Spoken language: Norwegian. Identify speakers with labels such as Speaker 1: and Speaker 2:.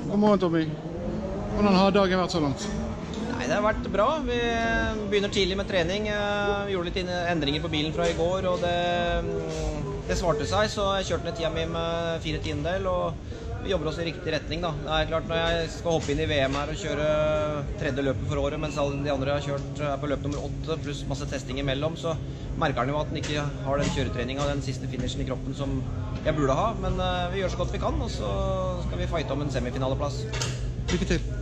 Speaker 1: God morgen, Tommy. Hvordan har dagen vært så langt?
Speaker 2: Nei, det har vært bra. Vi begynner tidlig med trening. Vi gjorde litt endringer på bilen fra i går, og det svarte seg, så jeg kjørte ned tida mi med 4/10, og vi jobber oss i riktig retning da. Det er klart, når jeg skal hoppe inn i VM her og kjøre tredje løpet for året, mens alle de andre har kjørt på løp nummer 8, pluss masse testing imellom, så merker han jo at han ikke har den kjøretreningen og den siste finishen i kroppen som jeg burde ha. Men vi gjør så godt vi kan, og så skal vi fighte om en semifinaleplass.
Speaker 1: Lykke til!